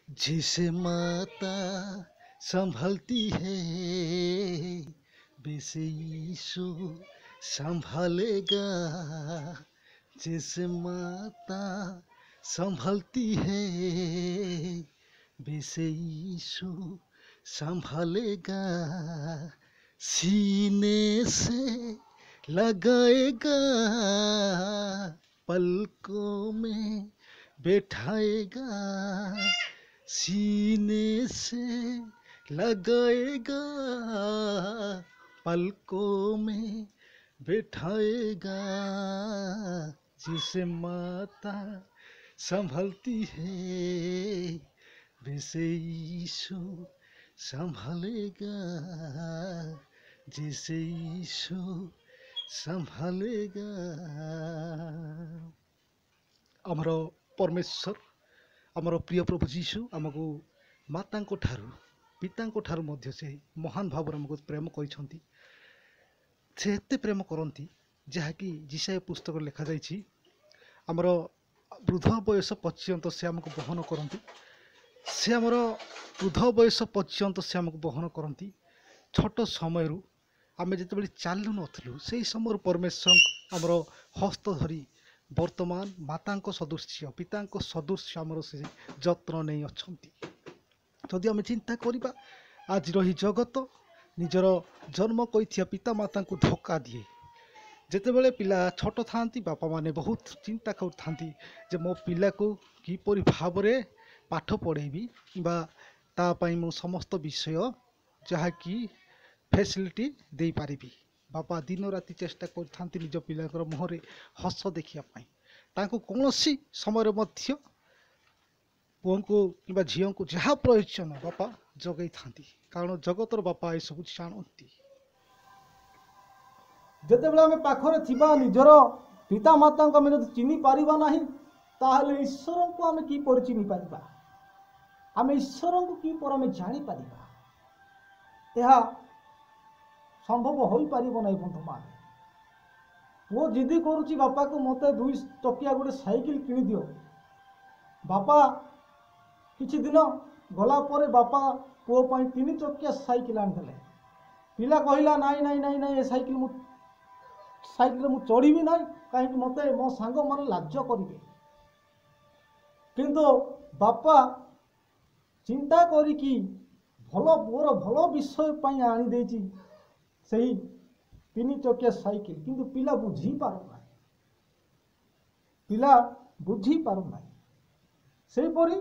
जिसे माता संभलती है वैसे यीशु संभालेगा। जिसे माता संभलती है वैसे यीशु संभालेगा। सीने से लगाएगा, पलकों में बैठाएगा। सीने से लगाएगा, पलकों में बैठाएगा। जिसे माता संभलती है वैसे यीशु संभालेगा। जिसे यीशु संभालेगा। आमर परमेश्वर आमर प्रिय प्रभु जीशु आमको माता ठारू पिता ठारू मध्य से महान भाव आमको प्रेम करिसेंती। से एते प्रेम करती जहाँकि जिसाय पुस्तक लिखा जाइछि आमर वृद्ध बयस पर्यंत से आमको बहन करती। से आमर वृद्ध बयस पर्यंत से आमको बहन करती। छोट समय आम जिते चालू नथिलु से समय परमेश्वर आमर हस्त धरी वर्तमान माता सदृश्य पिता सदृश्य आमर से जत्न नहीं अच्छी। जदि आम चिंता करवा आज रही जगत निजर जन्म कही पिता माता को धोखा दिए। जितेबले पिला छोट था बापा माने बहुत चिंता कर मो पिला को किपरि भाव में पाठ पढ़ेबी तापाई मु समस्त विषय जहाँकि फैसिलिटी दे पारि। बापा दिन राति चेष्टा कर निज पिला मुहरे हस देखा कौन समय पुओं को कि झील को जहाँ प्रयोजन बापा जगई था। कारण जगतर बापा ये सब जानती। जितेबाला आम पाखरे थिबा निजर पिता माता को आम जब चिन्ह पारिबा नाही ताहले ईश्वर को आम कि पर चिन्ह पारिबा। आम ईश्वर को कि पर आम जानि पारिबा। यह संभव हो पारिबो नाही बंधु मान। वो जिद्दी करुची बापा को मते 2 चकिया गोटे साइकिल किनि दियो। बापा किछि दिन गला परे बापा पुओ पई 3 चकिया साइकिल आनिदेले। पिला कहिला नाई नाई नाई नाई ए साइकिल मु चढ़ी ना कहीं मत मो सांग मान लाज करेंगे। किंतु बापा चिंता करी भल पुअर भल विषय आनी देची सही 3 चकिया साइकिल। किंतु पिला बुझी पारना पिला बुझी पारना। सेहीपरि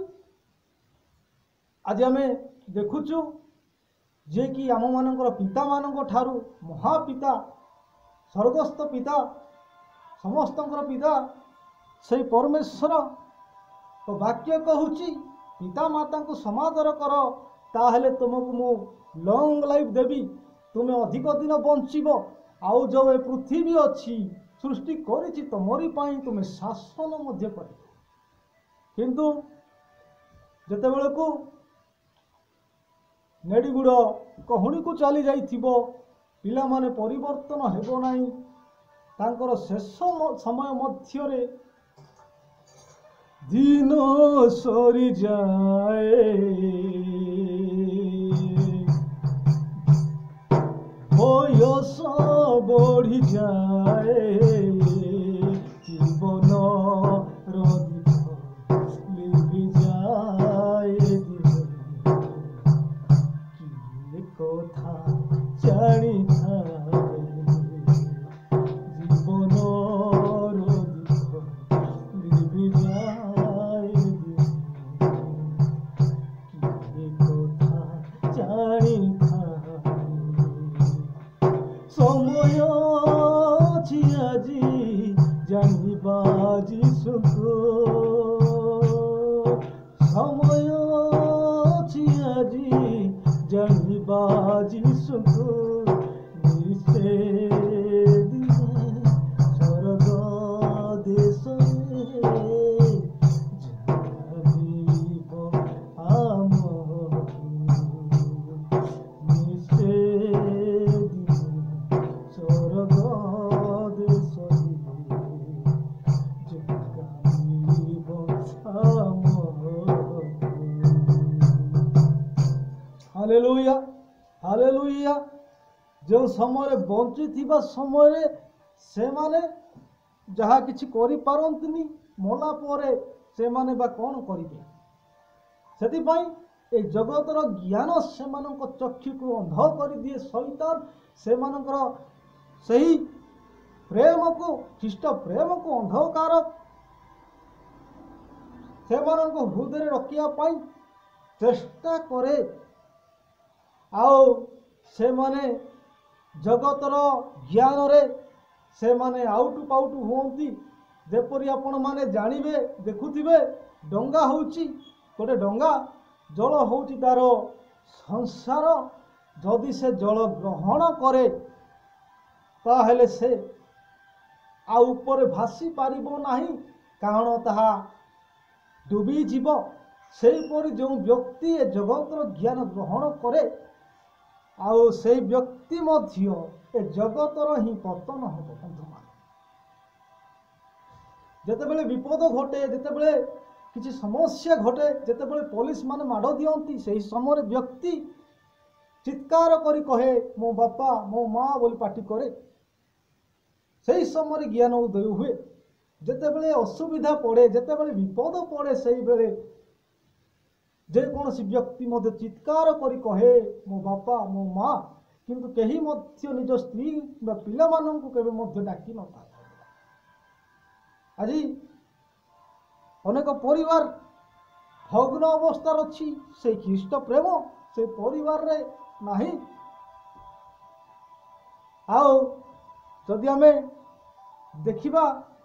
आज आम देखुचु जे कि आम मानकर पिता मानक ठारू महापिता स्वर्गस्थ पिता समस्त पिता से परमेश्वर तो वाक्य कहूची पिता माता को समादर कर ताहले तुमको मु लॉन्ग लाइफ देवी तुम्हें अधिक दिन बंचीब। आउ जो ए पृथ्वी अच्छी सृष्टि करिछि तमरी पाई तुम्हें शासन मध्य कर। किंतु जते बेले को नेड़ीगुड़ कहूनी को चली जाइथिबो पिला माने परिवर्तन हेबो नाही। तांकर शेष समय मध्यरे दिन सरी जाए बयस बढ़ी जाए जीवन लिभि जाए कथा जानी जीवन लिभि जाए कथा जानी समय अछि आजी जानिबा जीशुको समय अछि आजी जानिबा जीशुको निसे दिने स्वर्ग देशरे जानिब आमको निसे दिने स्वर्ग देशरे जानिब आमको हालेलुया हालेलुया। जो समय बंची समय से माने जहाँ किछि करि पारंतिनी मला परे से माने बा कौन करिवे। सेतिपाई ए जगतर ज्ञान से मानक चक्षु को अंध कर दिए शैतान से मानकर सही प्रेम को ख्रीष्ट प्रेम को अंधकार से मानक हृदय रखिया पाई चेष्टा करे। आओ से माने जगतर ज्ञान रे से माने आउटु पाउटु होती जेपरी आपण माने जानिबे देखुथिबे डंगा होउची गोटे डंगा जल होउची तार संसार जदि से जल ग्रहण करे ताहेले से आ ऊपर भासी पारिबो नाही कारण ताहा डूबी जीव। सेहीपरि जो व्यक्ति ए जगतर ज्ञान ग्रहण करे आउ से व्यक्ति मध्य ए जगतर ही पतन होबो। बंधुमान जेतेबेले विपद घटे जेतेबेले किसी समस्या घटे जेतेबेले पुलिस माने माड़ दियंती सेही समय व्यक्ति चित्कार करी कहे मो बापा मो माँ बोली पाटी करे। सेही समय ज्ञान उदय हुए। जेतेबेले असुविधा पड़े जेतेबेले विपद पड़े सेही बेले जेकोसी व्यक्ति मध्य चित्कार करी कहे मो बापा मो माँ किंतु केही मध्य निज स्त्री बा पिला माननकु केबे मध्य डाकी न था। आज अनेक परिवार भग्न अवस्था अच्छी से ख्रीष्ट प्रेम से परिवार रे नाही। आओ जदि आमे देखिबा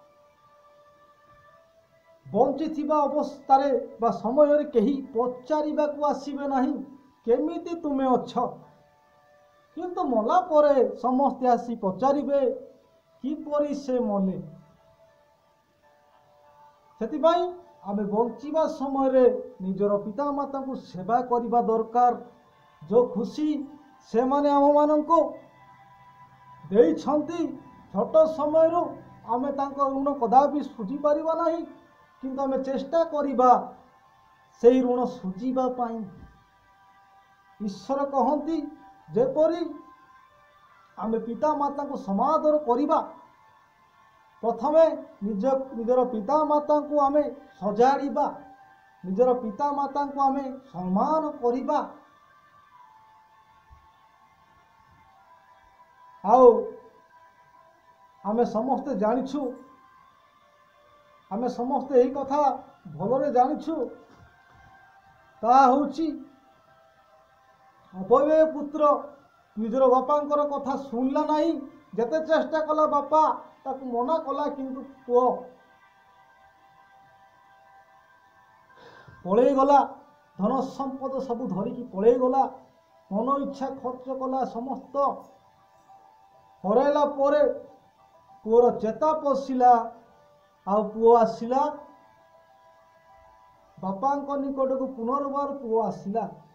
बंची अवस्था बा समय कहीं पचारिबा को आसीबे नहीं केमिति तुमे अछ किंतु मला परे समस्ते आसी पचारिबे किपरि से मले। सेतिबाई आमे बंचीबा समय निजर पिता माता को सेवा करिबा दरकार। जो खुशी से माने आम माननको देइछंती छोट समय आमे तांको ऋण कदापि सुझी पारिबा नाही किंतु आमे चेष्टा करिबा सेही ऋण सुझीबा पाई। ईश्वर कहंती जेपरी आमे पिता माता को समादर करिबा प्रथमे निजर पिता माता को आमे सजाड़िबा निजर पिता माता को आमे सम्मान करिबा। आओ आमे समस्ते जानिछु आमे समस्ते यही कथा भलरे जानिछु ता होची अपव्यय पुत्र निजर बापांकर कथा सुनला नहीं जेते चेष्टा कला बापा ताकू मना कला किंतु पुओ पळेई गला धन संपद सब धरिकी पळेई गला मन इच्छा खर्च कला समस्त हरैला परे पुओर चेता पशिला आ पुओ आसिला बापांक निकट को पुनर्बार पुओ आसिला।